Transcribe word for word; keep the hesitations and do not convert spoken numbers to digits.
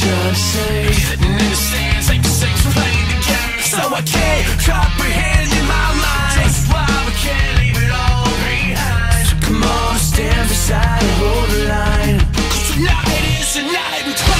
trying to say. And in the stands, like the six playing together. So I can't comprehend in my mind just why we can't leave it all behind. So come on, stand beside and hold the line. 'Cause tonight is the night we cry.